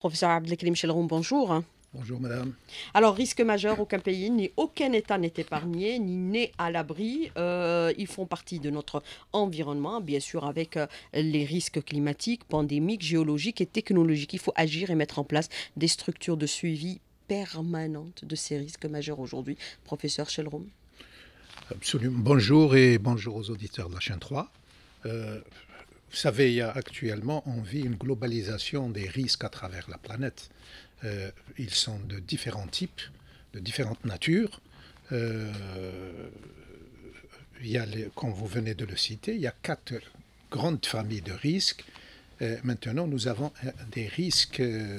Professeur Abdelkrim Chelroum, bonjour. Bonjour madame. Alors, risque majeur, aucun pays, ni aucun État n'est épargné, ni n'est à l'abri. Ils font partie de notre environnement, bien sûr, avec les risques climatiques, pandémiques, géologiques et technologiques. Il faut agir et mettre en place des structures de suivi permanentes de ces risques majeurs aujourd'hui. Professeur Chelroum. Absolument. Bonjour et bonjour aux auditeurs de la chaîne 3. Vous savez, actuellement, on vit une globalisation des risques à travers la planète. Ils sont de différents types, de différentes natures. Comme vous venez de le citer, il y a 4 grandes familles de risques. Maintenant, nous avons des risques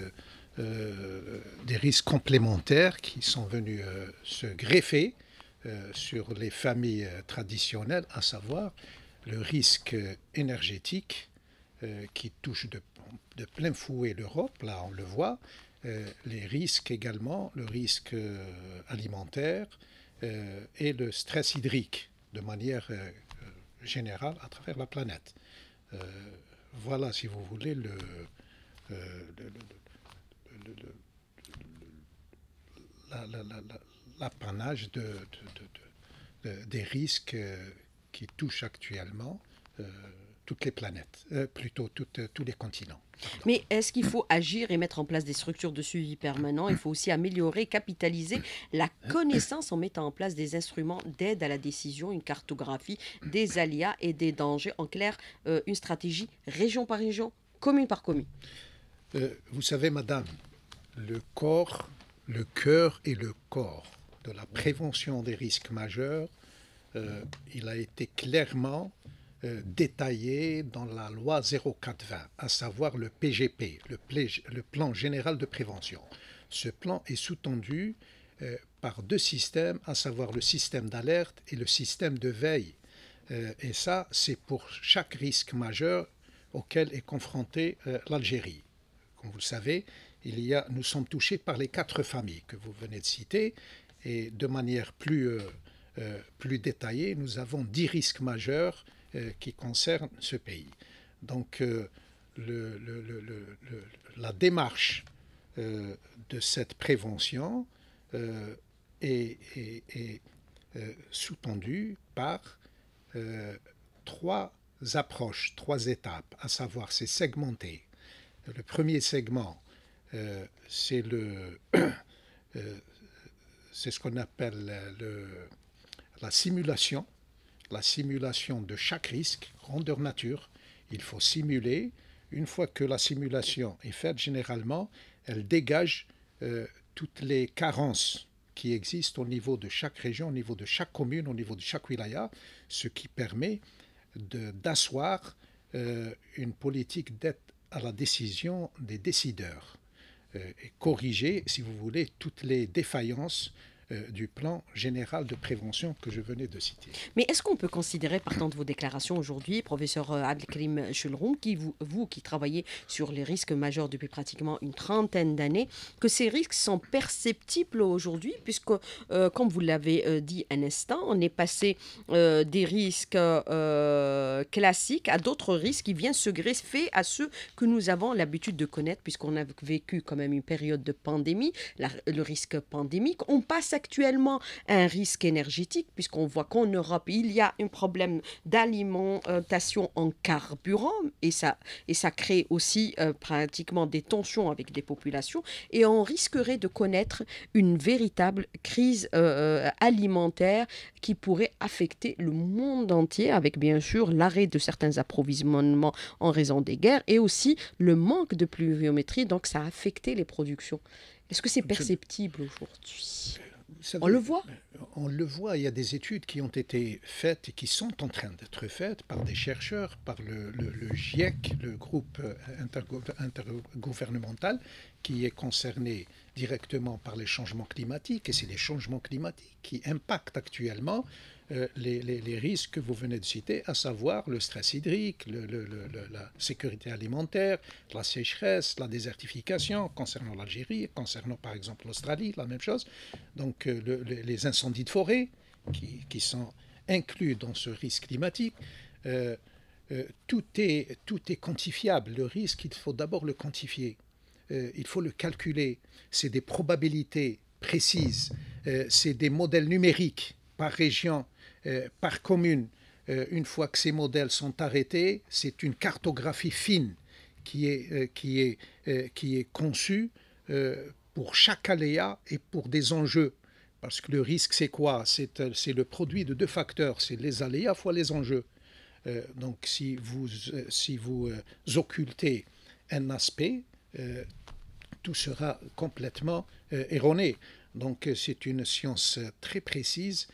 complémentaires qui sont venus se greffer sur les familles traditionnelles, à savoir le risque énergétique qui touche de plein fouet l'Europe, là on le voit, les risques également, le risque alimentaire et le stress hydrique de manière générale à travers la planète. Voilà, si vous voulez, l'apanage des risques qui touchent actuellement toutes les planètes, plutôt tous les continents. Pardon. Mais est-ce qu'il faut agir et mettre en place des structures de suivi permanent? Il faut aussi améliorer, capitaliser la connaissance en mettant en place des instruments d'aide à la décision, une cartographie des aléas et des dangers. En clair, une stratégie région par région, commune par commune. Vous savez, madame, le corps, le cœur et le corps de la prévention des risques majeurs, il a été clairement détaillé dans la loi 0420, à savoir le PGP, le plan général de prévention. Ce plan est sous-tendu par 2 systèmes, à savoir le système d'alerte et le système de veille. Et ça, c'est pour chaque risque majeur auquel est confrontée l'Algérie. Comme vous le savez, nous sommes touchés par les 4 familles que vous venez de citer, et de manière plus détaillée, nous avons 10 risques majeurs qui concernent ce pays. Donc, la démarche de cette prévention est sous-tendue par 3 approches, 3 étapes, à savoir c'est segmenté. Le premier segment, c'est ce qu'on appelle la simulation de chaque risque, grandeur nature. Il faut simuler. Une fois que la simulation est faite, généralement, elle dégage toutes les carences qui existent au niveau de chaque région, au niveau de chaque commune, au niveau de chaque wilaya, ce qui permet d'asseoir une politique d'aide à la décision des décideurs et corriger, si vous voulez, toutes les défaillances du plan général de prévention que je venais de citer. Mais est-ce qu'on peut considérer, partant de vos déclarations aujourd'hui, professeur Abdelkrim Chelroum, vous qui travaillez sur les risques majeurs depuis pratiquement une trentaine d'années, que ces risques sont perceptibles aujourd'hui, puisque, comme vous l'avez dit un instant, on est passé des risques classiques à d'autres risques qui viennent se greffer à ceux que nous avons l'habitude de connaître, puisqu'on a vécu quand même une période de pandémie, le risque pandémique. On passe actuellement un risque énergétique, puisqu'on voit qu'en Europe, il y a un problème d'alimentation en carburant, et ça crée aussi pratiquement des tensions avec des populations, et on risquerait de connaître une véritable crise alimentaire qui pourrait affecter le monde entier, avec bien sûr l'arrêt de certains approvisionnements en raison des guerres, et aussi le manque de pluviométrie, donc ça a affecté les productions. Est-ce que c'est perceptible aujourd'hui? Savez, On le voit. On le voit, il y a des études qui ont été faites et qui sont en train d'être faites par des chercheurs, par le GIEC, le groupe intergouvernemental, qui est concerné directement par les changements climatiques. Et c'est les changements climatiques qui impactent actuellement les risques que vous venez de citer, à savoir le stress hydrique, la sécurité alimentaire, la sécheresse, la désertification, concernant l'Algérie, concernant par exemple l'Australie, la même chose. Donc les incendies de forêt qui sont inclus dans ce risque climatique. Tout est quantifiable. Le risque, il faut d'abord le quantifier. il faut le calculer. C'est des probabilités précises, c'est des modèles numériques par région, par commune. Une fois que ces modèles sont arrêtés, c'est une cartographie fine qui est conçue pour chaque aléa et pour des enjeux. Parce que le risque, c'est quoi? C'est le produit de deux facteurs, c'est les aléas fois les enjeux. Donc si vous occultez un aspect, tout sera complètement erroné. Donc c'est une science très précise,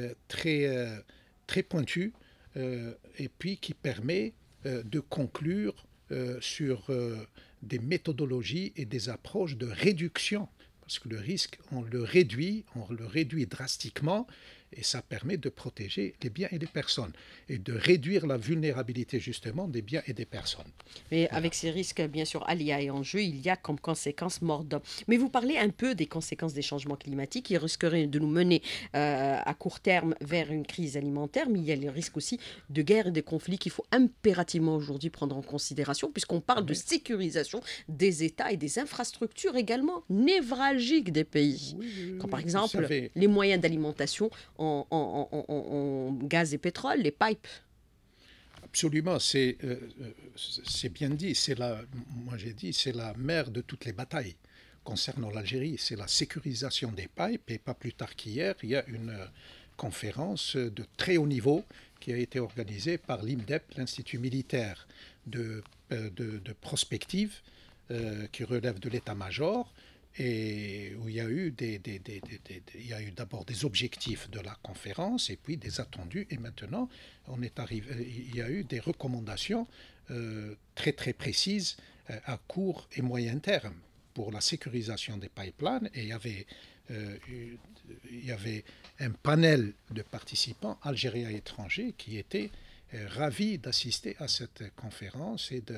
très pointue, et puis qui permet de conclure sur des méthodologies et des approches de réduction. Parce que le risque, on le réduit drastiquement, et ça permet de protéger les biens et les personnes, et de réduire la vulnérabilité justement des biens et des personnes. Mais avec ces risques, bien sûr, aléas et enjeux, il y a comme conséquence mort d'homme. Mais vous parlez un peu des conséquences des changements climatiques qui risqueraient de nous mener à court terme vers une crise alimentaire, mais il y a les risques aussi de guerre et de conflits qu'il faut impérativement aujourd'hui prendre en considération, puisqu'on parle de sécurisation des États et des infrastructures également névralgiques des pays. Quand par exemple, les moyens d'alimentation en gaz et pétrole, les pipes. Absolument, c'est bien dit. Moi j'ai dit, c'est la mère de toutes les batailles concernant l'Algérie. C'est la sécurisation des pipes. Et pas plus tard qu'hier, il y a une conférence de très haut niveau qui a été organisée par l'IMDEP, l'Institut militaire de prospective, qui relève de l'état-major, et où il y a eu d'abord des objectifs de la conférence et puis des attendus, et maintenant il y a eu des recommandations très très précises à court et moyen terme pour la sécurisation des pipelines, et il y avait un panel de participants algériens et étrangers qui étaient ravis d'assister à cette conférence et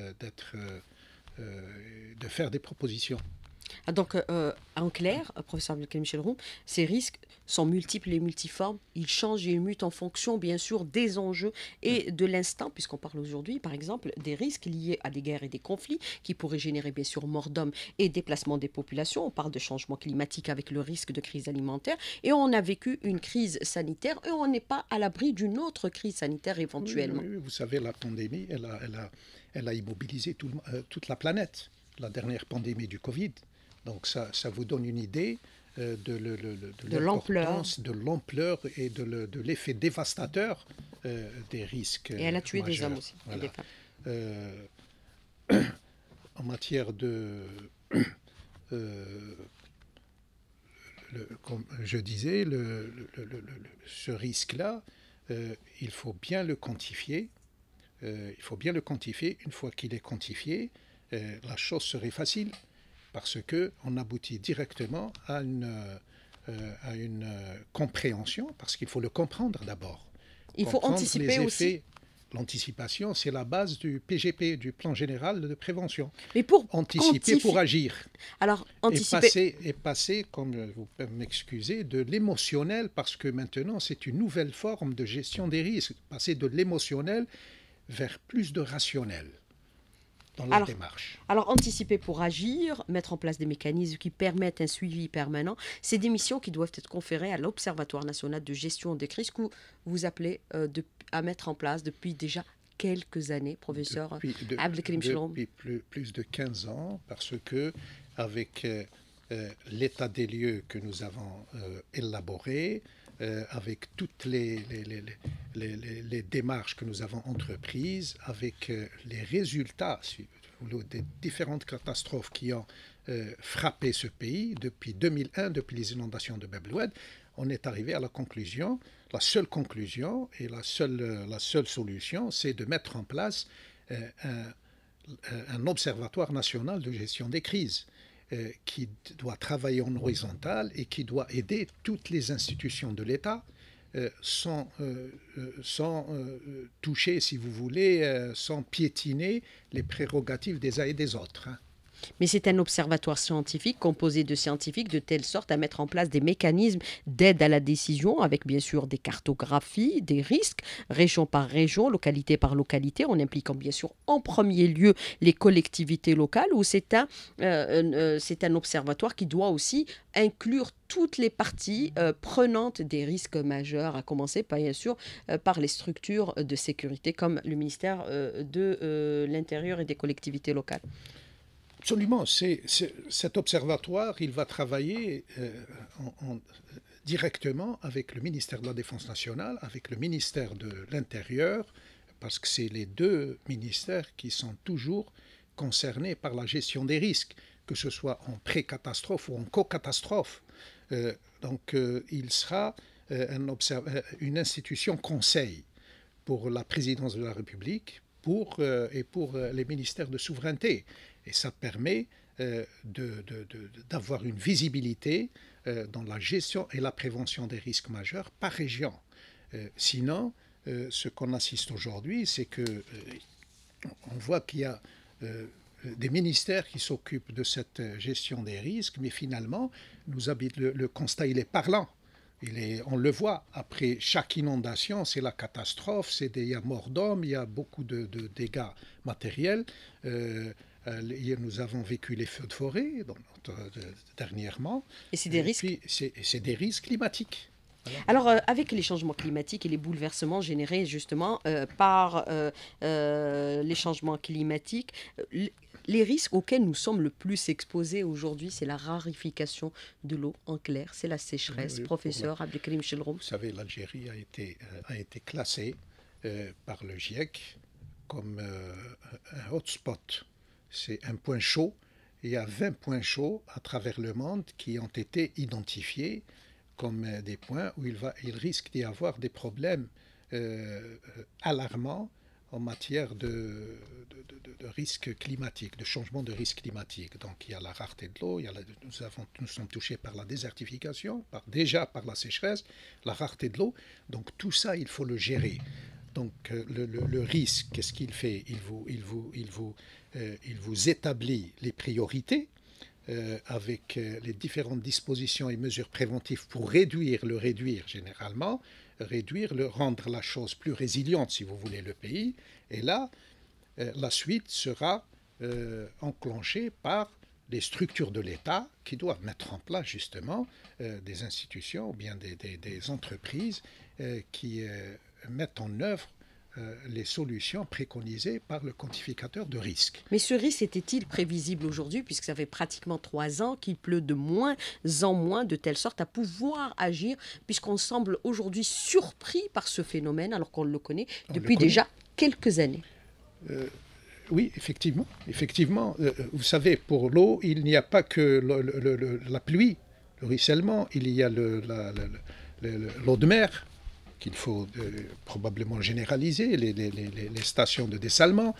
de faire des propositions. Donc, en clair, professeur Abdelkrim Chelroum, ces risques sont multiples et multiformes. Ils changent et ils mutent en fonction, bien sûr, des enjeux et de l'instant, puisqu'on parle aujourd'hui, par exemple, des risques liés à des guerres et des conflits qui pourraient générer, bien sûr, mort d'hommes et déplacement des populations. On parle de changement climatique avec le risque de crise alimentaire. Et on a vécu une crise sanitaire et on n'est pas à l'abri d'une autre crise sanitaire éventuellement. Oui, vous savez, la pandémie, elle a immobilisé toute la planète. La dernière pandémie du Covid. Donc ça vous donne une idée de l'importance, de l'ampleur et de l'effet dévastateur des risques. Et elle a tué majeurs. des hommes aussi. Voilà. En matière comme je disais, ce risque-là, il faut bien le quantifier. Une fois qu'il est quantifié, la chose serait facile, parce qu'on aboutit directement à une compréhension, parce qu'il faut le comprendre d'abord. Il faut anticiper aussi. L'anticipation, c'est la base du PGP, du plan général de prévention. Mais pour anticiper pour agir. Alors, anticiper. Et passer, comme vous pouvez m'excuser, de l'émotionnel, parce que maintenant, c'est une nouvelle forme de gestion des risques. Passer de l'émotionnel vers plus de rationnel. Dans la démarche. Alors, anticiper pour agir, mettre en place des mécanismes qui permettent un suivi permanent, c'est des missions qui doivent être conférées à l'Observatoire national de gestion des crises que vous appelez à mettre en place depuis déjà quelques années, professeur Abdelkrim Chelroum. Depuis plus de 15 ans, parce que avec l'état des lieux que nous avons élaboré, avec toutes les démarches que nous avons entreprises, avec les résultats des différentes catastrophes qui ont frappé ce pays depuis 2001, depuis les inondations de Bab el-Oued, on est arrivé à la conclusion, la seule conclusion et la seule solution, c'est de mettre en place un observatoire national de gestion des crises, qui doit travailler en horizontal et qui doit aider toutes les institutions de l'État sans toucher, si vous voulez, sans piétiner les prérogatives des uns et des autres. Mais c'est un observatoire scientifique composé de scientifiques de telle sorte à mettre en place des mécanismes d'aide à la décision avec bien sûr des cartographies, des risques, région par région, localité par localité, en impliquant bien sûr en premier lieu les collectivités locales ou c'est un observatoire qui doit aussi inclure toutes les parties prenantes des risques majeurs, à commencer par, bien sûr par les structures de sécurité comme le ministère de l'Intérieur et des collectivités locales. Absolument. Cet observatoire, il va travailler directement avec le ministère de la Défense nationale, avec le ministère de l'Intérieur, parce que c'est les deux ministères qui sont toujours concernés par la gestion des risques, que ce soit en pré-catastrophe ou en co-catastrophe. Il sera une institution conseil pour la présidence de la République et pour les ministères de souveraineté. Et ça permet d'avoir une visibilité dans la gestion et la prévention des risques majeurs par région. Sinon, ce qu'on assiste aujourd'hui, c'est qu'on voit qu'il y a des ministères qui s'occupent de cette gestion des risques, mais finalement, le constat, il est parlant. On le voit, après chaque inondation, c'est la catastrophe, il y a mort d'hommes, il y a beaucoup de dégâts matériels. Nous avons vécu les feux de forêt dernièrement. Et c'est des risques. C'est des risques climatiques. Voilà. Alors, avec les changements climatiques et les bouleversements générés justement par les changements climatiques, les risques auxquels nous sommes le plus exposés aujourd'hui, c'est la rarification de l'eau en clair, c'est la sécheresse. Oui, professeur Abdelkrim Chilroum. Vous savez, l'Algérie a été classée par le GIEC comme un hotspot. C'est un point chaud. Il y a 20 points chauds à travers le monde qui ont été identifiés comme des points où il risque d'y avoir des problèmes alarmants en matière de risque climatique, de changement de risque climatique. Donc il y a la rareté de l'eau, nous sommes touchés par la désertification, déjà par la sécheresse, la rareté de l'eau. Donc tout ça, il faut le gérer. Donc le risque, qu'est-ce qu'il fait? Il vous établit les priorités avec les différentes dispositions et mesures préventives pour réduire généralement, rendre la chose plus résiliente, si vous voulez, le pays. Et là, la suite sera enclenchée par les structures de l'État qui doivent mettre en place justement des institutions ou bien des entreprises qui mettent en œuvre les solutions préconisées par le quantificateur de risque. Mais ce risque était-il prévisible aujourd'hui, puisque ça fait pratiquement 3 ans qu'il pleut de moins en moins, de telle sorte à pouvoir agir, puisqu'on semble aujourd'hui surpris par ce phénomène, alors qu'on le connaît depuis déjà quelques années. Oui, effectivement. Vous savez, pour l'eau, il n'y a pas que la pluie, le ruissellement, il y a l'eau de mer, qu'il faut probablement généraliser, les stations de dessalement.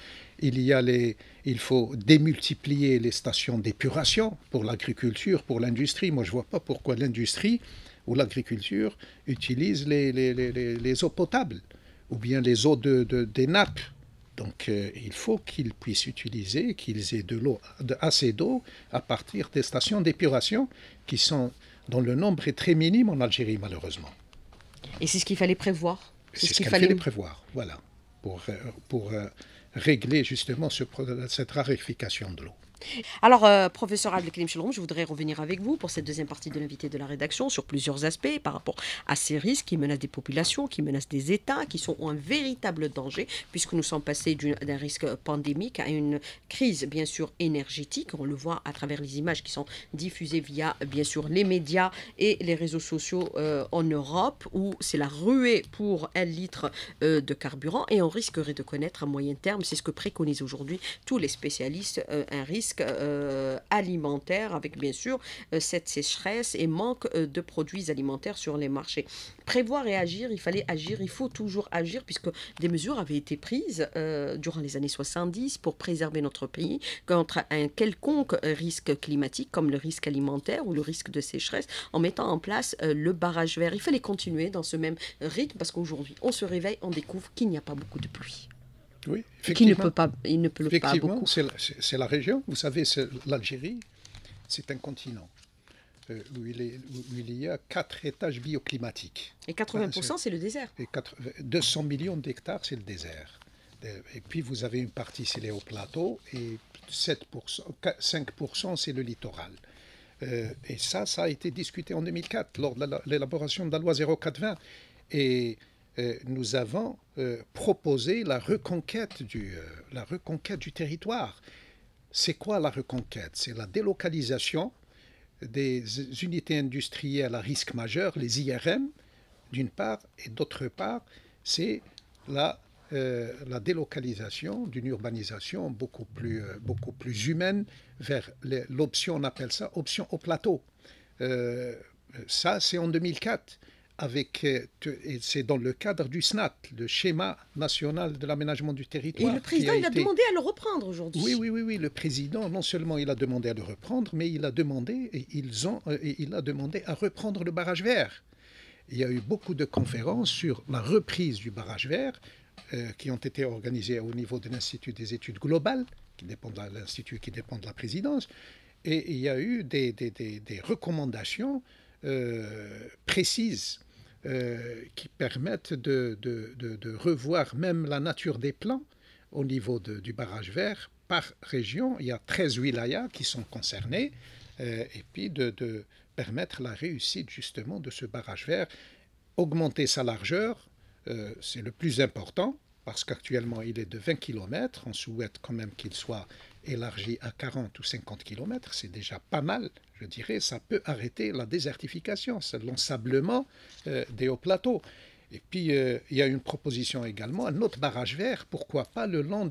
Il faut démultiplier les stations d'épuration pour l'agriculture, pour l'industrie. Moi, je ne vois pas pourquoi l'industrie ou l'agriculture utilisent les eaux potables ou bien les eaux des nappes. Donc, il faut qu'ils puissent utiliser, qu'ils aient assez d'eau à partir des stations d'épuration dont le nombre est très minime en Algérie, malheureusement. Et c'est ce qu'il fallait prévoir. C'est ce qu'il fallait prévoir, voilà, pour régler justement cette raréfaction de l'eau. Alors, professeur Abdelkrim Chilroum, je voudrais revenir avec vous pour cette deuxième partie de l'invité de la rédaction sur plusieurs aspects par rapport à ces risques qui menacent des populations, qui menacent des États, qui sont un véritable danger, puisque nous sommes passés d'un risque pandémique à une crise, bien sûr, énergétique. On le voit à travers les images qui sont diffusées via, bien sûr, les médias et les réseaux sociaux en Europe, où c'est la ruée pour 1 litre de carburant, et on risquerait de connaître à moyen terme, c'est ce que préconisent aujourd'hui tous les spécialistes, un risque alimentaire avec bien sûr cette sécheresse et manque de produits alimentaires sur les marchés. Prévoir et agir, il faut toujours agir puisque des mesures avaient été prises durant les années 70 pour préserver notre pays contre un quelconque risque climatique comme le risque alimentaire ou le risque de sécheresse en mettant en place le barrage vert. Il fallait continuer dans ce même rythme parce qu'aujourd'hui on se réveille, on découvre qu'il n'y a pas beaucoup de pluie. Oui, et qui ne effectivement. peut pas, il ne pleut pas Effectivement, beaucoup. c'est la région. Vous savez, l'Algérie, c'est un continent où il y a 4 étages bioclimatiques. Et Enfin, 80%, c'est le désert. 200 millions d'hectares, c'est le désert. Et puis vous avez une partie, c'est les hauts plateaux, et 7%, 5%, c'est le littoral. Et ça a été discuté en 2004 lors de l'élaboration de la loi 0420. Et nous avons proposé la reconquête du territoire. C'est quoi la reconquête? C'est la délocalisation des unités industrielles à risque majeur, les IRM, d'une part, et d'autre part, c'est la délocalisation d'une urbanisation beaucoup plus humaine vers l'option, on appelle ça option au plateau. Euh, Ça, c'est en 2004. Et c'est dans le cadre du SNAT, le schéma national de l'aménagement du Et le territoire, qui président, a il a été... demandé à le reprendre Oui, aujourd'hui. oui, oui, oui, le président, non seulement il a demandé à le reprendre, mais il a demandé, il a demandé à reprendre le barrage vert. Il y a eu beaucoup de conférences sur la reprise du barrage vert qui ont été organisées au niveau de l'Institut des études globales, qui dépend de l'Institut qui dépend de la présidence, et il y a eu des recommandations précises qui permettent de revoir même la nature des plans au niveau du barrage vert par région. Il y a 13 wilayas qui sont concernés, et puis de permettre la réussite justement de ce barrage vert. Augmenter sa largeur, c'est le plus important, parce qu'actuellement il est de 20 km. On souhaite quand même qu'il soit élargi à 40 ou 50 km. C'est déjà pas mal, je dirais. Ça peut arrêter la désertification, c'est l'ensablement des hauts plateaux. Et puis, il y a une proposition également, un autre barrage vert, pourquoi pas le long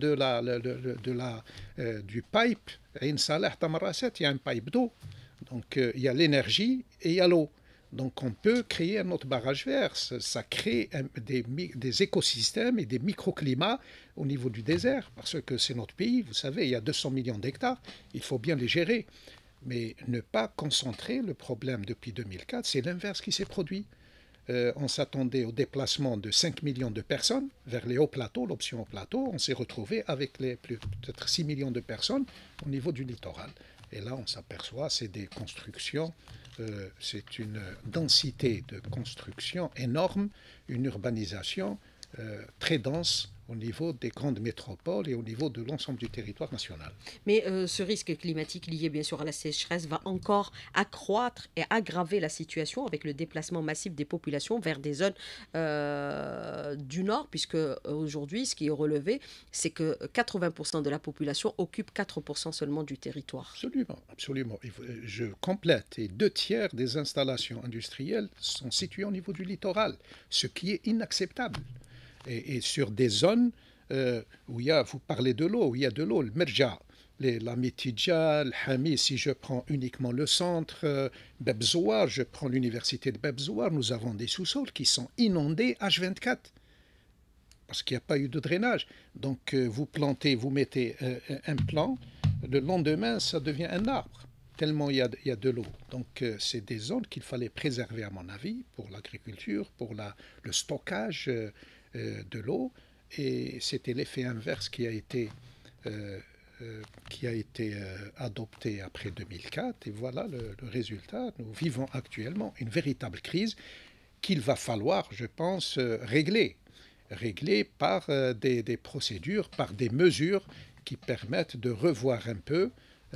du pipe Ain Saleh Tamarasset, il y a un pipe d'eau. Donc, il y a l'énergie et il y a l'eau. Donc, on peut créer un autre barrage vert. Ça crée des écosystèmes et des microclimats au niveau du désert, parce que c'est notre pays. Vous savez, il y a 200 millions d'hectares. Il faut bien les gérer. Mais ne pas concentrer le problème depuis 2004, c'est l'inverse qui s'est produit. On s'attendait au déplacement de 5 millions de personnes vers les hauts plateaux, l'option haut plateau. On s'est retrouvé avec peut-être 6 millions de personnes au niveau du littoral. Et là, on s'aperçoit, c'est des constructions, c'est une densité de construction énorme, une urbanisation très dense au niveau des grandes métropoles et au niveau de l'ensemble du territoire national. Mais ce risque climatique lié bien sûr à la sécheresse va encore accroître et aggraver la situation avec le déplacement massif des populations vers des zones du nord, puisque aujourd'hui, ce qui est relevé, c'est que 80% de la population occupe 4% seulement du territoire. Absolument, absolument. Je complète. Et 2 tiers des installations industrielles sont situées au niveau du littoral, ce qui est inacceptable. Et sur des zones où il y a, vous parlez de l'eau, où il y a de l'eau, le Merja, la Metidja, le Hami, si je prends uniquement le centre, Bebzouar, je prends l'université de Bebzouar, nous avons des sous-sols qui sont inondés H24 parce qu'il n'y a pas eu de drainage. Donc vous plantez, vous mettez un plant, le lendemain ça devient un arbre, tellement il y a de l'eau. Donc c'est des zones qu'il fallait préserver à mon avis pour l'agriculture, pour le stockage de l'eau, et c'était l'effet inverse qui a été adopté après 2004, et voilà le résultat. Nous vivons actuellement une véritable crise qu'il va falloir, je pense, régler par des procédures, par des mesures qui permettent de revoir un peu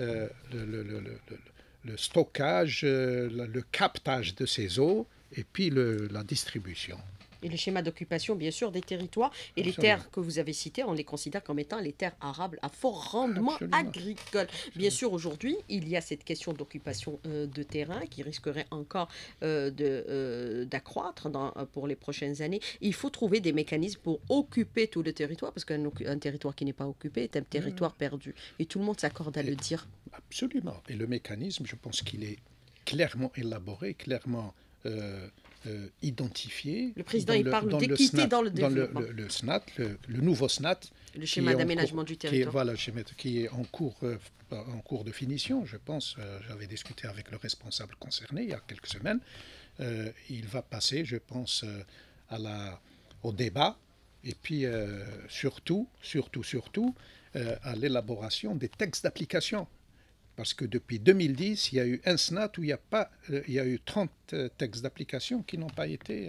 le stockage, le captage de ces eaux et puis la distribution. Et le schéma d'occupation, bien sûr, des territoires. Et les Absolument. terres que vous avez citées, on les considère comme étant les terres arables à fort rendement Absolument. agricole. Bien sûr, aujourd'hui, il y a cette question d'occupation de terrain qui risquerait encore d'accroître pour les prochaines années. Il faut trouver des mécanismes pour occuper tout le territoire, parce qu'un territoire qui n'est pas occupé est un territoire perdu. Et tout le monde s'accorde à le dire. Absolument. Et le mécanisme, je pense qu'il est clairement élaboré, clairement identifié. Le président, il parle d'équité dans le développement. Le SNAT, le nouveau SNAT. Le schéma d'aménagement du territoire. Qui est en cours de finition, je pense. J'avais discuté avec le responsable concerné il y a quelques semaines. Il va passer, je pense, au débat Et puis, surtout, à l'élaboration des textes d'application. Parce que depuis 2010, il y a eu un SNAT où il y a eu 30 textes d'application qui n'ont pas été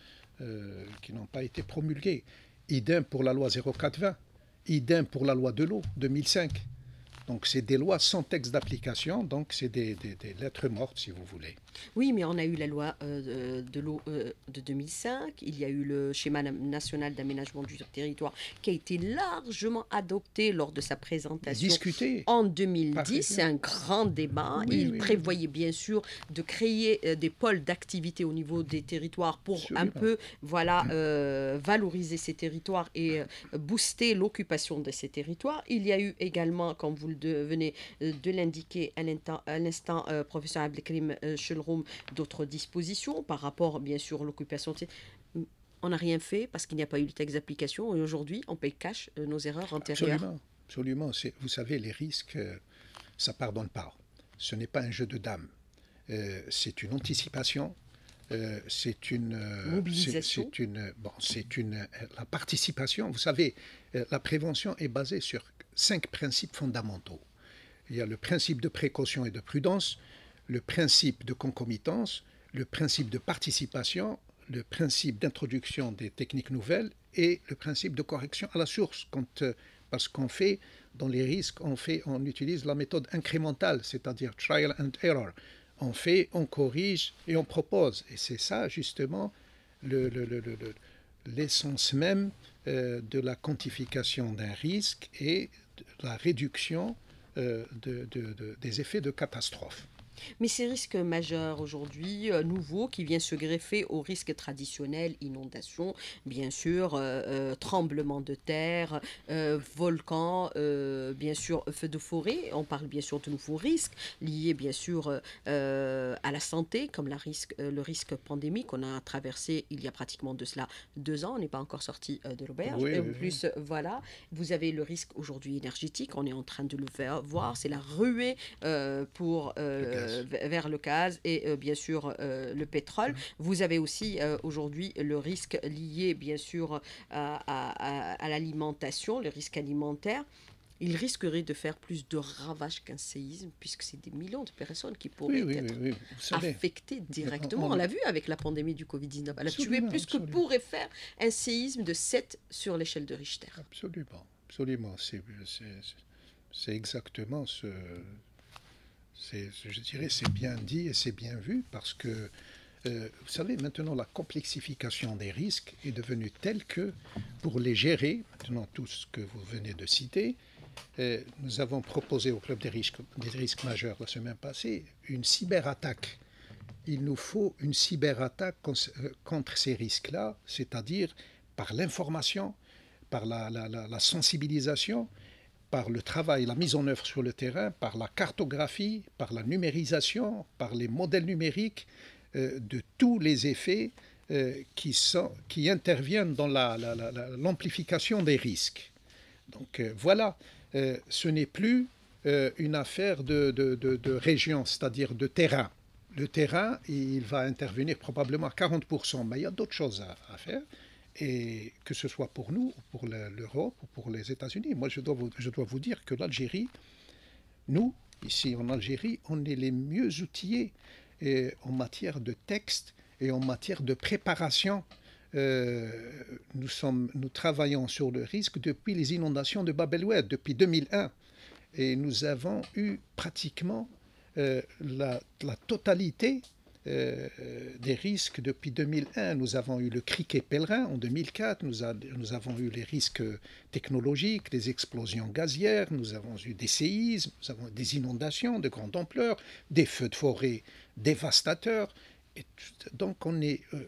promulgués. Idem pour la loi 0420, idem pour la loi de l'eau 2005. Donc c'est des lois sans texte d'application, donc c'est des lettres mortes si vous voulez. Oui, mais on a eu la loi de l'eau de 2005, il y a eu le schéma national d'aménagement du territoire qui a été largement adopté lors de sa présentation Discuter. en 2010. C'est un grand débat. Oui, Il oui, prévoyait bien sûr de créer des pôles d'activité au niveau des territoires pour Absolument. un peu valoriser ces territoires et booster l'occupation de ces territoires. Il y a eu également, comme vous venez de l'indiquer à l'instant, professeur Abdelkrim Chulroum, d'autres dispositions par rapport, bien sûr, à l'occupation. On n'a rien fait parce qu'il n'y a pas eu de texte d'application et aujourd'hui, on paye cash nos erreurs antérieures. Absolument, absolument. Vous savez, les risques, ça ne pardonne pas. Ce n'est pas un jeu de dames. C'est une anticipation. C'est une mobilisation. La participation. Vous savez, la prévention est basée sur 5 principes fondamentaux. Il y a le principe de précaution et de prudence, le principe de concomitance, le principe de participation, le principe d'introduction des techniques nouvelles et le principe de correction à la source. Parce qu'on fait, dans les risques, on utilise la méthode incrémentale, c'est-à-dire trial and error. On fait, on corrige et on propose. Et c'est ça, justement, l'essence même de la quantification d'un risque et de la réduction des effets de catastrophe. Mais ces risques majeurs aujourd'hui, nouveaux, qui viennent se greffer aux risques traditionnels, inondations, bien sûr, tremblements de terre, volcans, bien sûr, feux de forêt. On parle bien sûr de nouveaux risques liés, bien sûr, à la santé, comme le risque pandémique qu'on a traversé il y a pratiquement de cela 2 ans. On n'est pas encore sorti de l'auberge. Oui, Et en oui, plus, voilà, vous avez le risque aujourd'hui énergétique. On est en train de le voir. C'est la ruée vers le gaz et bien sûr le pétrole. Vous avez aussi aujourd'hui le risque lié bien sûr à l'alimentation, le risque alimentaire. Il risquerait de faire plus de ravages qu'un séisme, puisque c'est des millions de personnes qui pourraient être affectées directement. On l'a vu avec la pandémie du Covid-19. Elle a tué plus que pourrait faire un séisme de 7 sur l'échelle de Richter. Absolument, absolument. C'est exactement je dirais, c'est bien dit et c'est bien vu parce que, vous savez, maintenant la complexification des risques est devenue telle que pour les gérer, maintenant tout ce que vous venez de citer, nous avons proposé au Club des risques majeurs la semaine passée une cyberattaque. Il nous faut une cyberattaque contre ces risques-là, c'est-à-dire par l'information, par la sensibilisation, par le travail, la mise en œuvre sur le terrain, par la cartographie, par la numérisation, par les modèles numériques de tous les effets qui interviennent dans l'amplification des risques. Donc voilà, ce n'est plus une affaire de région, c'est-à-dire de terrain. Le terrain, il va intervenir probablement à 40%, mais il y a d'autres choses à faire. Et que ce soit pour nous, ou pour l'Europe, ou pour les États-Unis. Moi, je dois vous dire que l'Algérie, nous, ici en Algérie, on est les mieux outillés en matière de texte et en matière de préparation. Nous travaillons sur le risque depuis les inondations de Bab el-Oued, depuis 2001. Et nous avons eu pratiquement la totalité des risques depuis 2001. Nous avons eu le criquet pèlerin en 2004, nous avons eu les risques technologiques, les explosions gazières, nous avons eu des séismes, nous avons eu des inondations de grande ampleur, des feux de forêt dévastateurs. Et donc on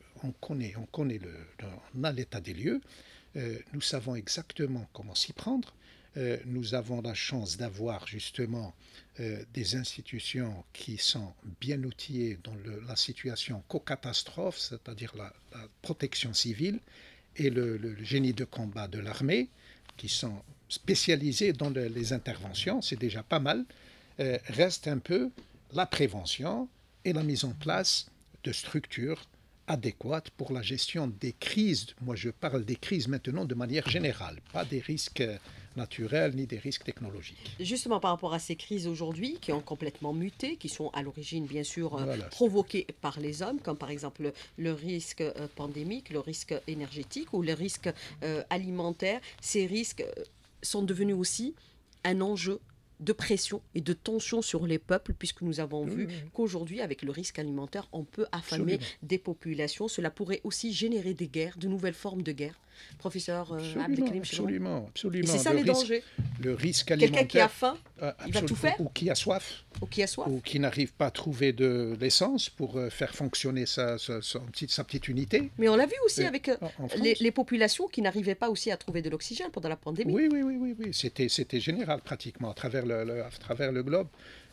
a l'état des lieux, nous savons exactement comment s'y prendre. Nous avons la chance d'avoir justement des institutions qui sont bien outillées dans la situation co-catastrophe, c'est-à-dire la protection civile, et le génie de combat de l'armée, qui sont spécialisés dans les interventions, c'est déjà pas mal. Reste un peu la prévention et la mise en place de structures adéquate pour la gestion des crises. Moi, je parle des crises maintenant de manière générale, pas des risques naturels ni des risques technologiques. Justement, par rapport à ces crises aujourd'hui qui ont complètement muté, qui sont à l'origine, bien sûr, Voilà. provoquées par les hommes, comme par exemple le risque pandémique, le risque énergétique ou le risque alimentaire, ces risques sont devenus aussi un enjeu de pression et de tension sur les peuples, puisque nous avons vu qu'aujourd'hui, avec le risque alimentaire, on peut affamer des populations. Cela pourrait aussi générer des guerres, de nouvelles formes de guerres. Professeur Abdelkrim Chilroum. Absolument. Et c'est ça les dangers. Le risque alimentaire. Quelqu'un qui a faim, il va tout faire. Ou qui a soif. Ou qui a soif. Ou qui n'arrive pas à trouver de l'essence pour faire fonctionner sa petite unité. Mais on l'a vu aussi avec en les populations qui n'arrivaient pas aussi à trouver de l'oxygène pendant la pandémie. Oui. C'était général pratiquement à travers le globe.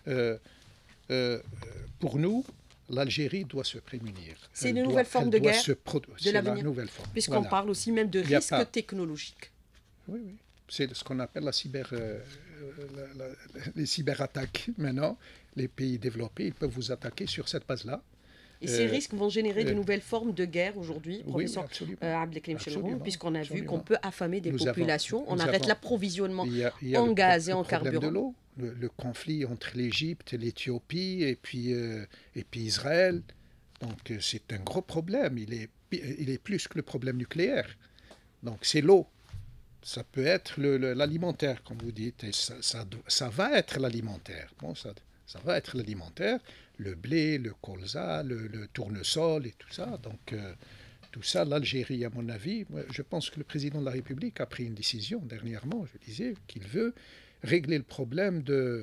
Pour nous, l'Algérie doit se prémunir. C'est une nouvelle forme de guerre de l'avenir. Puisqu'on parle aussi même de risques technologiques. Oui. C'est ce qu'on appelle les cyberattaques. Maintenant, les pays développés, ils peuvent vous attaquer sur cette base-là. Et ces risques vont générer de nouvelles formes de guerre aujourd'hui, professeur Abdelkrim Chilroum, puisqu'on a vu qu'on peut affamer des populations, on arrête l'approvisionnement en gaz et en carburant. De l'eau, le conflit entre l'Égypte, l'Éthiopie et puis Israël. Donc c'est un gros problème. Il est plus que le problème nucléaire. Donc c'est l'eau. Ça peut être l'alimentaire, comme vous dites, et ça va être l'alimentaire. Bon, ça va être l'alimentaire, le blé, le colza, le tournesol et tout ça. Donc, tout ça, l'Algérie, à mon avis, je pense que le président de la République a pris une décision dernièrement, je disais, qu'il veut régler le problème de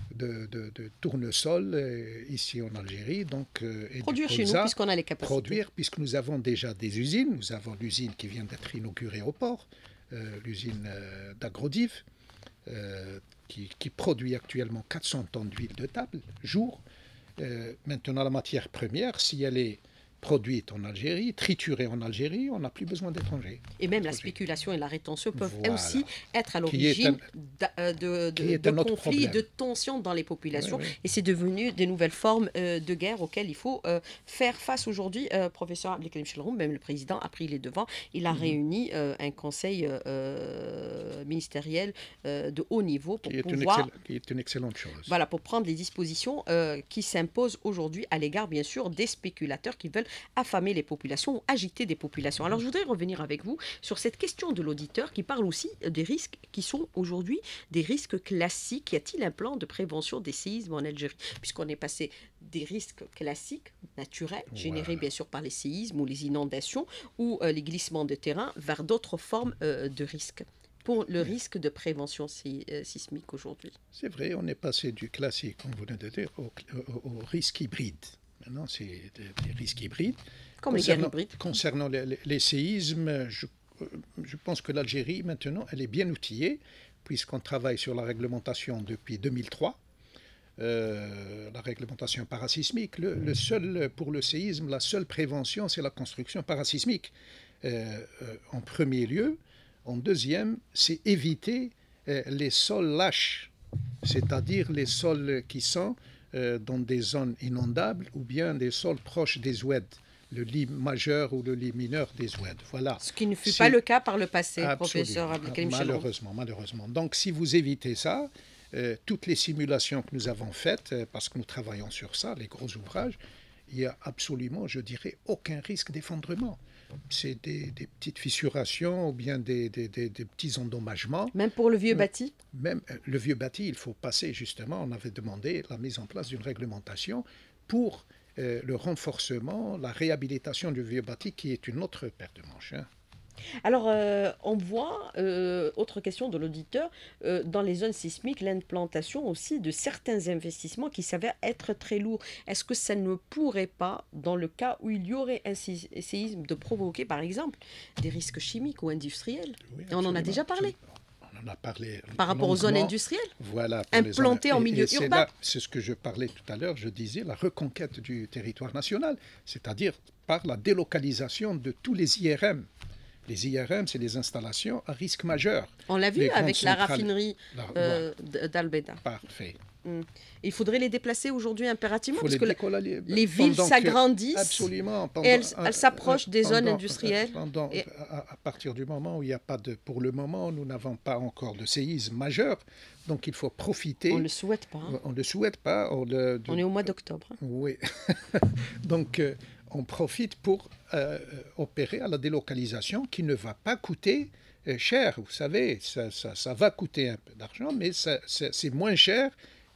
tournesol ici en Algérie. Donc, et produire du chez colza, nous, puisqu'on a les capacités. Produire, puisque nous avons déjà des usines. Nous avons l'usine qui vient d'être inaugurée au port, l'usine d'Agrodif, qui produit actuellement 400 tonnes d'huile de table jour. Maintenant, la matière première, si elle est produite en Algérie, triturée en Algérie, on n'a plus besoin d'étrangers. Et même la spéculation et la rétention peuvent aussi être à l'origine de conflits, de tensions dans les populations. Et c'est devenu des nouvelles formes de guerre auxquelles il faut faire face aujourd'hui. Professeur Abdelkrim Chilroum, même le président a pris les devants. Il a réuni un conseil ministériel de haut niveau pour pouvoir... qui est une excellente chose. Voilà, pour prendre les dispositions qui s'imposent aujourd'hui à l'égard, bien sûr, des spéculateurs qui veulent affamer les populations ou agiter des populations. Alors, je voudrais revenir avec vous sur cette question de l'auditeur qui parle aussi des risques qui sont aujourd'hui des risques classiques. Y a-t-il un plan de prévention des séismes en Algérie? Puisqu'on est passé des risques classiques, naturels, générés bien sûr par les séismes ou les inondations ou les glissements de terrain, vers d'autres formes de risques. Pour le risque de prévention sismique aujourd'hui. C'est vrai, on est passé du classique, comme vous venez de dire, au risque hybride. Maintenant, c'est des risques hybrides. Comme les guerres hybrides. Concernant les séismes, je pense que l'Algérie, maintenant, elle est bien outillée, puisqu'on travaille sur la réglementation depuis 2003, la réglementation parasismique. Pour le séisme, la seule prévention, c'est la construction parasismique. En premier lieu. En deuxième, c'est éviter les sols lâches, c'est-à-dire les sols qui sont dans des zones inondables ou bien des sols proches des oueds, le lit majeur ou le lit mineur des oueds. Voilà. Ce qui ne fut pas le cas par le passé, professeur Abdelkrim Chilroum. Malheureusement. Donc, si vous évitez ça, toutes les simulations que nous avons faites, parce que nous travaillons sur ça, les gros ouvrages, il n'y a absolument, je dirais, aucun risque d'effondrement. C'est des petites fissurations ou bien des petits endommagements. Même pour le vieux bâti? Même le vieux bâti, il faut passer justement, on avait demandé la mise en place d'une réglementation pour le renforcement, la réhabilitation du vieux bâti qui est une autre paire de manches. Alors, on voit, autre question de l'auditeur, dans les zones sismiques, l'implantation aussi de certains investissements qui s'avèrent être très lourds. Est-ce que ça ne pourrait pas, dans le cas où il y aurait un séisme, de provoquer, par exemple, des risques chimiques ou industriels? Et on en a déjà parlé. On en a parlé par rapport aux zones industrielles, voilà, implantées en milieu urbain. C'est ce que je parlais tout à l'heure, je disais la reconquête du territoire national, c'est-à-dire par la délocalisation de tous les IRM. Les IRM, c'est des installations à risque majeur. On l'a vu avec la raffinerie d'Al Beida. Parfait. Mm. Il faudrait les déplacer aujourd'hui impérativement parce que les villes pendant s'agrandissent absolument, et elles s'approchent des zones industrielles. À partir du moment où il n'y a pas de... Pour le moment, nous n'avons pas encore de séisme majeur, donc il faut profiter. On ne le souhaite pas. Hein. On ne le souhaite pas. On est au mois d'octobre. Oui. Donc, on profite pour opérer à la délocalisation qui ne va pas coûter cher. Vous savez, ça va coûter un peu d'argent, mais c'est moins cher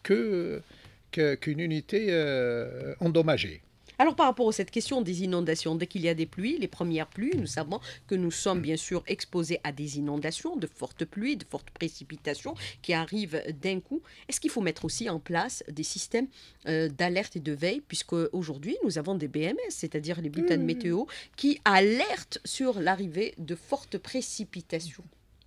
qu'une unité endommagée. Alors par rapport à cette question des inondations, dès qu'il y a des pluies, les premières pluies, nous savons que nous sommes bien sûr exposés à des inondations, de fortes pluies, de fortes précipitations qui arrivent d'un coup. Est-ce qu'il faut mettre aussi en place des systèmes d'alerte et de veille, puisque aujourd'hui nous avons des BMS, c'est-à-dire les bulletins de météo, qui alertent sur l'arrivée de fortes précipitations?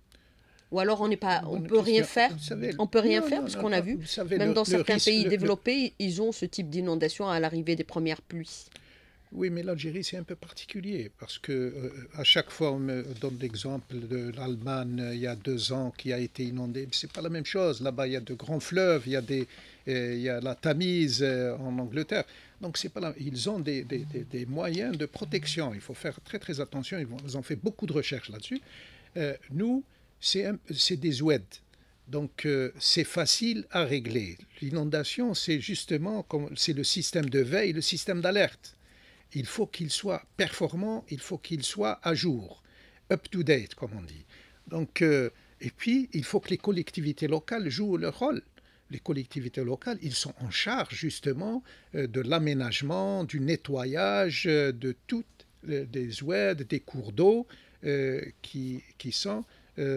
Ou alors on peut rien faire. On peut rien faire parce qu'on a vu, même dans certains pays développés, ils ont ce type d'inondation à l'arrivée des premières pluies. Oui, mais l'Algérie, c'est un peu particulier parce que à chaque fois, on me donne l'exemple de l'Allemagne il y a 2 ans qui a été inondée. C'est pas la même chose. Là-bas, il y a de grands fleuves, il y a la Tamise en Angleterre. Donc, c'est pas là. Ils ont des moyens de protection. Il faut faire très, très attention. Ils ont fait beaucoup de recherches là-dessus. Nous, c'est des oueds. Donc, c'est facile à régler. L'inondation, c'est justement c'est le système de veille, le système d'alerte. Il faut qu'il soit performant, il faut qu'il soit à jour, up-to-date, comme on dit. Donc, et puis, il faut que les collectivités locales jouent leur rôle. Les collectivités locales, ils sont en charge justement de l'aménagement, du nettoyage de toutes des oueds, des cours d'eau qui sont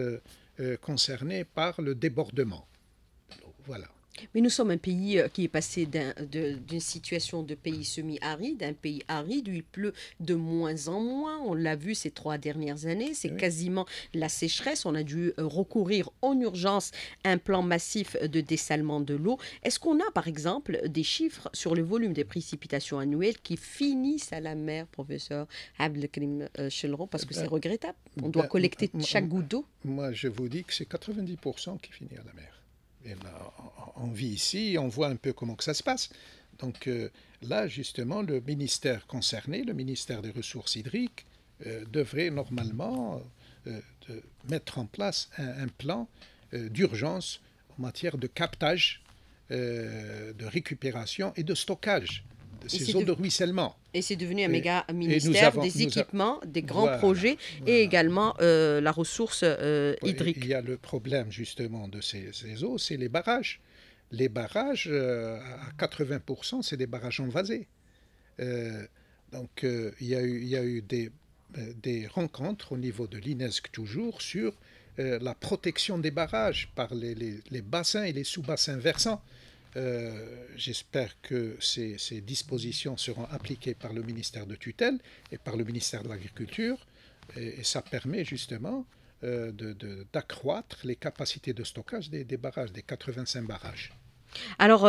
concernés par le débordement. Voilà. Mais nous sommes un pays qui est passé d'une situation de pays semi-aride à un pays aride où il pleut de moins en moins. On l'a vu ces 3 dernières années, c'est quasiment la sécheresse. On a dû recourir en urgence à un plan massif de dessalement de l'eau. Est-ce qu'on a par exemple des chiffres sur le volume des précipitations annuelles qui finissent à la mer, professeur Abdelkrim Chelro, parce que c'est regrettable. On doit collecter chaque goutte d'eau. Moi, je vous dis que c'est 90% qui finit à la mer. Et là, on vit ici, on voit un peu comment que ça se passe. Donc là, justement, le ministère concerné, le ministère des Ressources hydriques, devrait normalement mettre en place un plan d'urgence en matière de captage, de récupération et de stockage de ces eaux de ruissellement. Et c'est devenu un méga ministère des équipements, des grands projets et également la ressource hydrique. Il y a le problème justement de ces eaux, c'est les barrages. Les barrages, à 80%, c'est des barrages envasés. Donc il y a eu des rencontres au niveau de l'INESC toujours sur la protection des barrages par les bassins et les sous-bassins versants. J'espère que ces dispositions seront appliquées par le ministère de tutelle et par le ministère de l'Agriculture et ça permet justement d'accroître les capacités de stockage des barrages, des 85 barrages. Alors,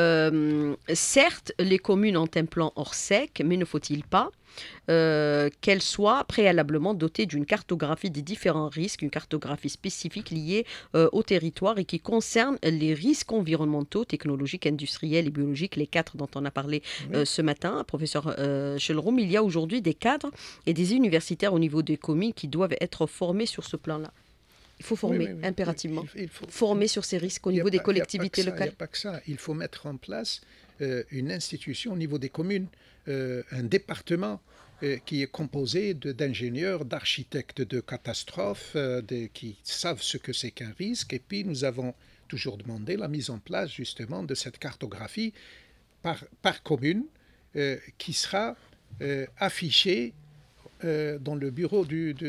certes, les communes ont un plan Orsec, mais ne faut-il pas qu'elles soient préalablement dotées d'une cartographie des différents risques, une cartographie spécifique liée au territoire et qui concerne les risques environnementaux, technologiques, industriels et biologiques, les 4 dont on a parlé ce matin, professeur Chelroum. Il y a aujourd'hui des cadres et des universitaires au niveau des communes qui doivent être formés sur ce plan-là. Il faut former impérativement, il faut former sur ces risques au niveau des collectivités locales. Il n'y a pas que ça, il faut mettre en place une institution au niveau des communes, un département qui est composé d'ingénieurs, d'architectes de catastrophes, qui savent ce que c'est qu'un risque. Et puis nous avons toujours demandé la mise en place justement de cette cartographie par commune qui sera affichée dans le bureau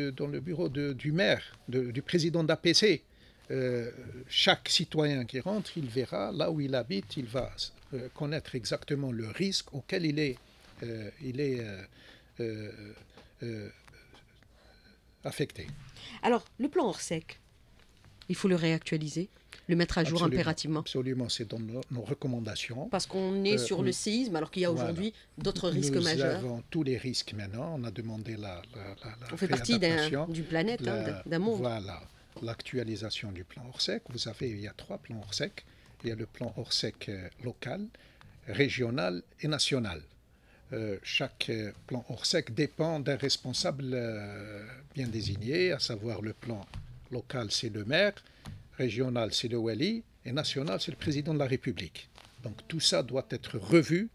du maire, du président d'APC. Chaque citoyen qui rentre, il verra là où il habite, il va connaître exactement le risque auquel il est affecté. Alors, le plan Orsec, il faut le réactualiser, le mettre à jour impérativement. Absolument, c'est dans nos recommandations. Parce qu'on est sur le séisme, alors qu'il y a aujourd'hui d'autres risques majeurs. Nous avons tous les risques maintenant. On a demandé on fait partie d'une planète, d'un monde. Voilà, l'actualisation du plan Orsec. Vous savez, il y a 3 plans Orsec. Il y a le plan Orsec local, régional et national. Chaque plan Orsec dépend d'un responsable bien désigné, à savoir le plan local, c'est le maire, régional, c'est le wali, et national, c'est le président de la République. Donc tout ça doit être revu,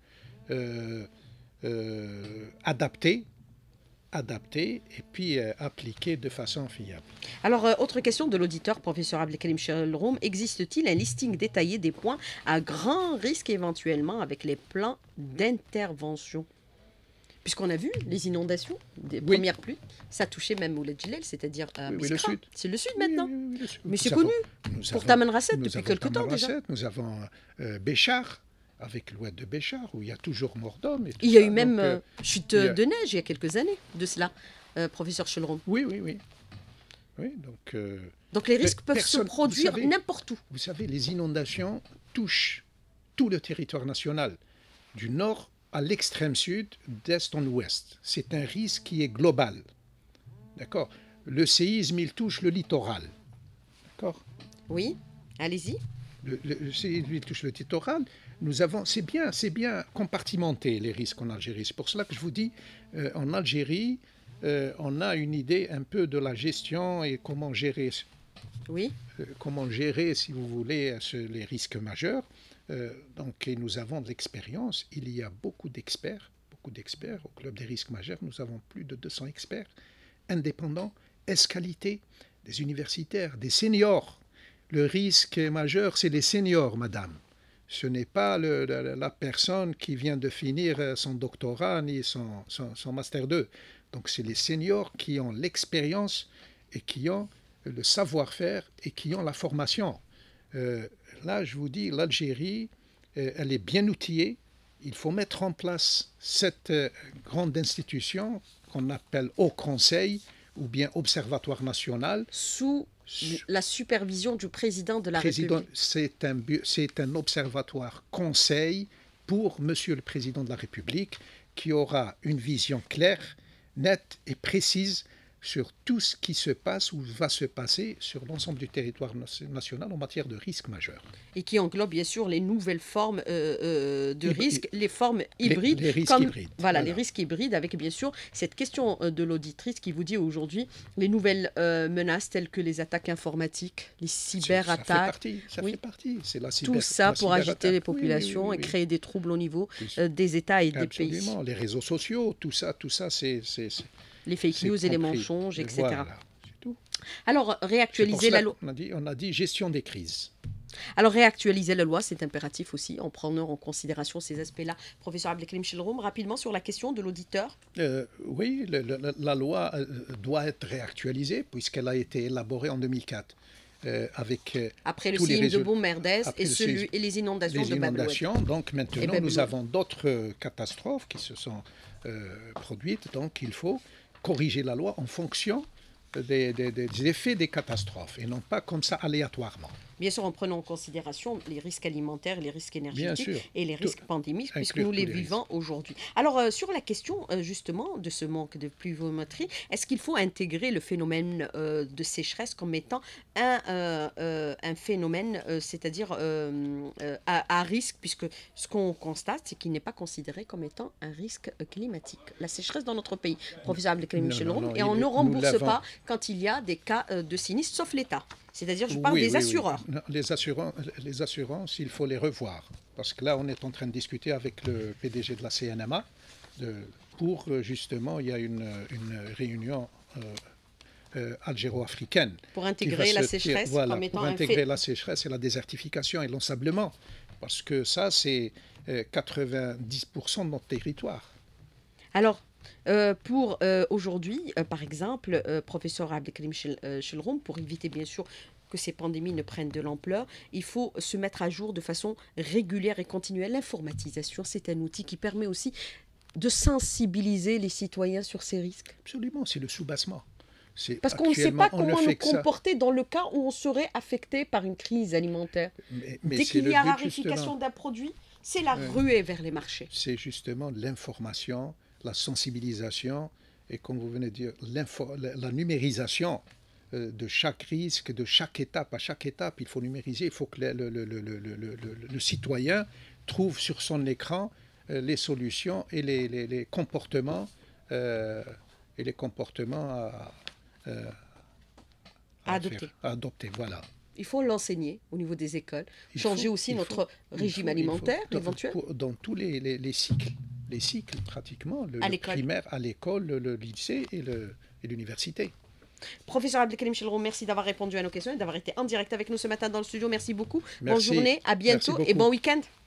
adapté, et puis appliqué de façon fiable. Alors, autre question de l'auditeur, professeur Abdelkarim Chelroum, existe-t-il un listing détaillé des points à grand risque éventuellement avec les plans d'intervention? Puisqu'on a vu les inondations des premières pluies, ça touchait même Ouled Djellel, c'est-à-dire le sud. C'est le sud maintenant. Oui, le sud. Mais c'est connu pour Taman Rasset depuis quelque temps déjà. Nous avons Béchar, avec l'oued de Béchar, où il y a toujours mort d'hommes. Il y a eu même chute de neige il y a quelques années de cela, professeur Chelroum. Oui, donc les risques peuvent se produire n'importe où. Vous savez, les inondations touchent tout le territoire national, du nord à l'extrême sud, d'est en ouest. C'est un risque qui est global. D'accord? Le séisme, il touche le littoral. D'accord? Oui, allez-y. Le séisme, il touche le littoral. C'est bien compartimenté, les risques en Algérie. C'est pour cela que je vous dis, en Algérie, on a une idée un peu de la gestion et comment gérer, si vous voulez, les risques majeurs. Et nous avons de l'expérience. Il y a beaucoup d'experts. Au Club des risques majeurs, nous avons plus de 200 experts indépendants, qualité, des universitaires, des seniors. Le risque majeur, c'est les seniors, madame. Ce n'est pas la personne qui vient de finir son doctorat ni son master 2. Donc, c'est les seniors qui ont l'expérience et qui ont le savoir-faire et qui ont la formation. Là, je vous dis, l'Algérie, elle est bien outillée. Il faut mettre en place cette grande institution qu'on appelle Haut Conseil ou bien Observatoire national. Sous la supervision du président de la République. C'est un observatoire conseil pour Monsieur le Président de la République qui aura une vision claire, nette et précise sur tout ce qui se passe ou va se passer sur l'ensemble du territoire national en matière de risques majeurs. Et qui englobe bien sûr les nouvelles formes de risques, les formes hybrides. Les risques hybrides. Voilà, les risques hybrides, avec bien sûr cette question de l'auditrice qui vous dit aujourd'hui les nouvelles menaces telles que les attaques informatiques, les cyberattaques. Ça fait partie. C'est la tout ça pour agiter les populations et créer des troubles au niveau des États et des pays. Absolument, les réseaux sociaux, tout ça c'est les fake news et les mensonges, etc. Voilà, c'est tout. Alors, réactualiser la loi. On a dit gestion des crises. Alors, réactualiser la loi, c'est impératif aussi, en prenant en considération ces aspects-là. Professeur Abdelkarim Chelroum, rapidement sur la question de l'auditeur. Oui, la loi doit être réactualisée puisqu'elle a été élaborée en 2004. Après le séisme de Boumerdès et les inondations de Bab el-Oued. Donc maintenant, nous avons d'autres catastrophes qui se sont produites. Donc il faut corriger la loi en fonction des effets des catastrophes et non pas comme ça aléatoirement. Bien sûr, en prenant en considération les risques alimentaires, les risques énergétiques et les risques pandémiques, puisque nous les vivons aujourd'hui. Alors, sur la question justement de ce manque de pluviométrie, est-ce qu'il faut intégrer le phénomène de sécheresse comme étant un phénomène, c'est-à-dire à risque, puisque ce qu'on constate, c'est qu'il n'est pas considéré comme étant un risque climatique. La sécheresse dans notre pays, professeur Abdelkarim Chelroum, et on ne rembourse pas quand il y a des cas de sinistre, sauf l'État. C'est-à-dire, je parle des assureurs. Oui. Les assurances, il faut les revoir. Parce que là, on est en train de discuter avec le PDG de la CNMA pour, justement, il y a une réunion algéro-africaine. Pour intégrer la sécheresse comme étant un fait. Pour intégrer la sécheresse et la désertification et l'ensablement. Parce que ça, c'est 90% de notre territoire. Alors, pour aujourd'hui, par exemple, professeur Abdelkarim Chelroum, pour éviter bien sûr que ces pandémies ne prennent de l'ampleur, il faut se mettre à jour de façon régulière et continuelle. L'informatisation, c'est un outil qui permet aussi de sensibiliser les citoyens sur ces risques. Absolument, c'est le soubassement. Parce qu'on ne sait pas comment nous comporter dans le cas où on serait affecté par une crise alimentaire. Mais dès qu'il y a raréfaction d'un produit, c'est la ruée vers les marchés. C'est justement l'information, la sensibilisation et, comme vous venez de dire, la numérisation de chaque risque, de chaque étape. À chaque étape, il faut numériser, il faut que le citoyen trouve sur son écran les solutions et les comportements, À adopter. à adopter. Voilà. Il faut l'enseigner au niveau des écoles, changer aussi notre régime alimentaire éventuel. Dans tous les cycles pratiquement, le primaire, à l'école, le lycée et l'université. Professeur Abdelkrim Chilroum, merci d'avoir répondu à nos questions et d'avoir été en direct avec nous ce matin dans le studio. Merci beaucoup. Merci. Bonne journée, à bientôt et bon week-end.